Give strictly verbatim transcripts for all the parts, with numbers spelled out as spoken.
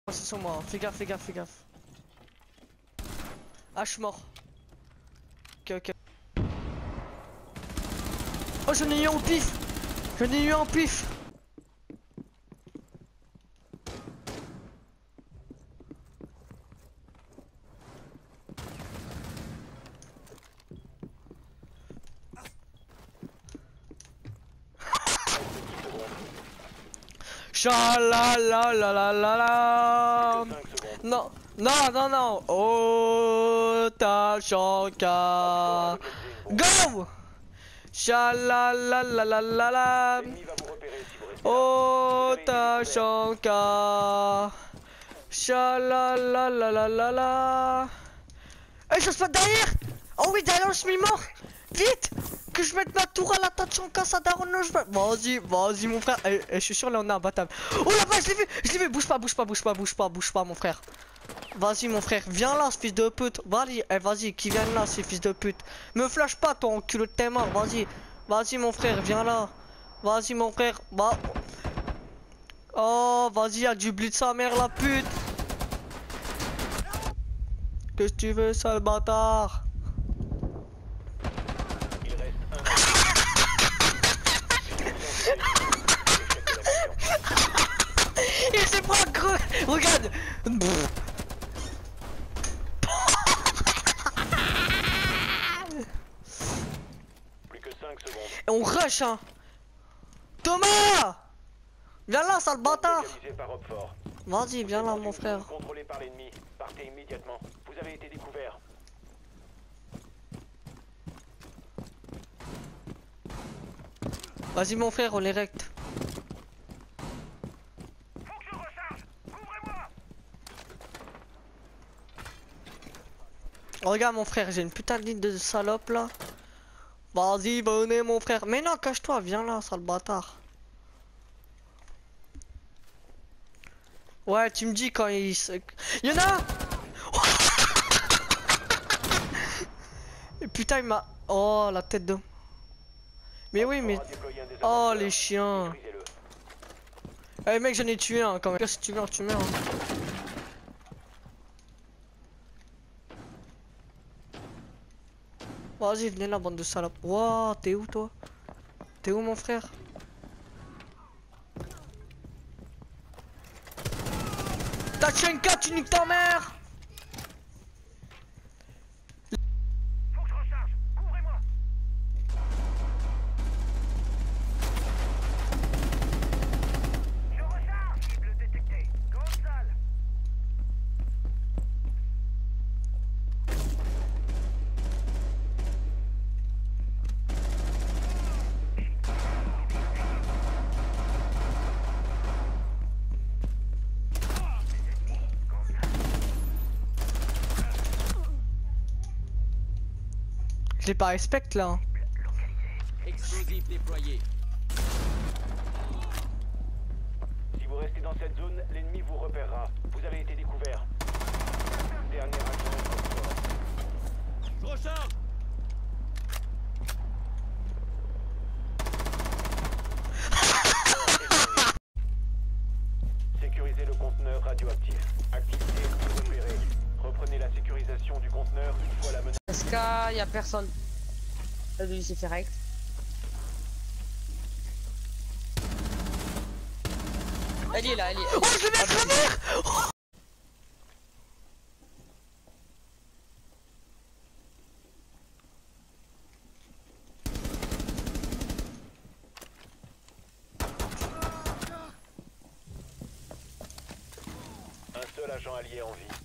C'est sur moi, fais gaffe, fais gaffe, fais gaffe. Ah, je suis mort. Ok, ok. Oh, j'en ai eu un au pif. J'en ai eu un au pif. Chalalalala. Non, non, non, non. Oh, ta chanka. Go! Chalalalala. Oh, ta chanka. Chalalalala. Eh, je pas derrière. Oh oui, derrière, je suis mort. Vite! Que je mette ma tour à la Tachanka, ça daronne, je veux. Vas-y, vas-y, mon frère. Eh, eh, je suis sûr, là, on est imbattable. Oh là-bas, je l'ai vu, je l'ai vu. Bouge pas, bouge pas, bouge pas, bouge pas, bouge pas, mon frère. Vas-y, mon frère, viens là, ce fils de pute. Vas-y, eh, vas-y, qui vient là, ce fils de pute. Me flash pas, ton culot de tes mains. Vas-y, vas-y, mon frère, viens là. Vas-y, mon frère. Bah. Oh, vas-y, y'a du blé de sa mère, la pute. Qu'est-ce que tu veux, sale bâtard? Il s'est pas gros. Regarde. Plus que cinq secondes. Et on rush, hein. Thomas, viens là, sale bâtard. Vas-y, viens là, mon frère. Contrôlé par l'ennemi. Partez immédiatement. Vous avez été découvert. Vas-y, mon frère, on les recte. Faut que je recharge. Ouvrez-moi. Regarde, mon frère, j'ai une putain de ligne de salope là. Vas-y, venez, mon frère. Mais non, cache-toi, viens là, sale bâtard. Ouais, tu me dis quand il se... Y'en a. Et putain, il m'a... Oh, la tête de... Mais oui, mais... Oh, les chiens. Eh, mec, j'en ai tué un, quand même. Si tu meurs, tu meurs. Hein. Vas-y, venez là, bande de salopes. Wouah, t'es où, toi? T'es où, mon frère? Tachanka, tu niques ta mère! Faut que je recharge. Ouvrez-moi. Je recharge. Cible détectée. Gonzal. Je l'ai pas respect là. Hein. Explosif déployé. Si vous restez dans cette zone, l'ennemi vous repérera. Vous avez été découvert. Dernier action. Je recharge. Sécurisez le conteneur radioactif. Activité repérée. Reprenez la sécurisation du conteneur une fois la menace. Parce qu'il y a personne. Lui s'est fait rect. Elle est là, elle est. Oh, je vais mettre la mère! Un seul agent allié en vie.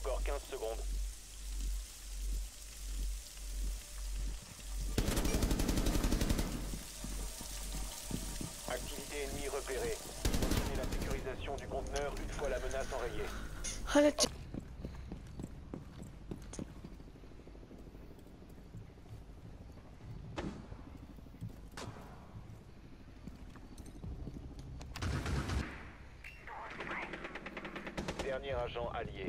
encore quinze secondes. Activité ennemie repérée. Continuez la sécurisation du conteneur une fois la menace enrayée. Allez, tu- Dernier agent allié.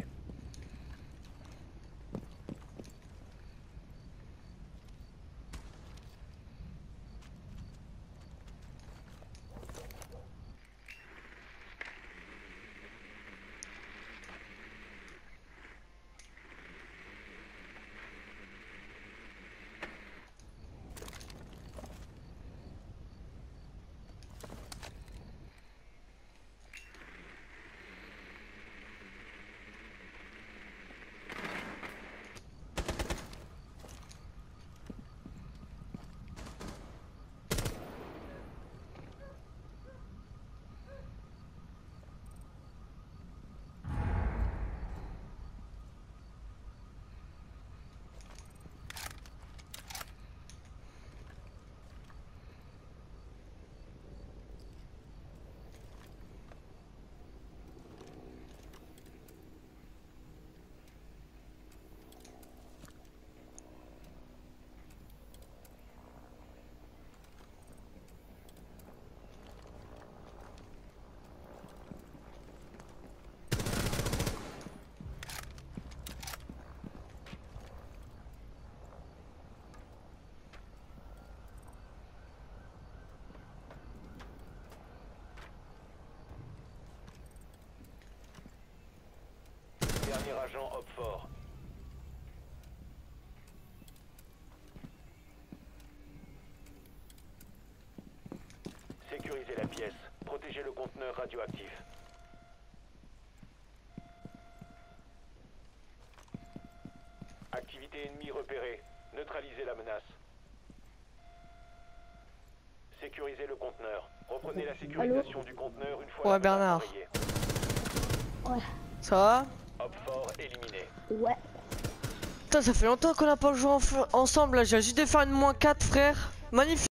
Dernier agent hop fort. Sécurisez la pièce. Protégez le conteneur radioactif. Activité ennemie repérée. Neutralisez la menace. Sécurisez le conteneur. Reprenez la sécurisation du conteneur une fois Ouais, la menace Bernard. enrayée. Ouais. Ça va? Hop fort éliminé. Ouais. Putain, ça fait longtemps qu'on n'a pas joué en- ensemble là. J'ai juste de faire une moins quatre, frère. Magnifique.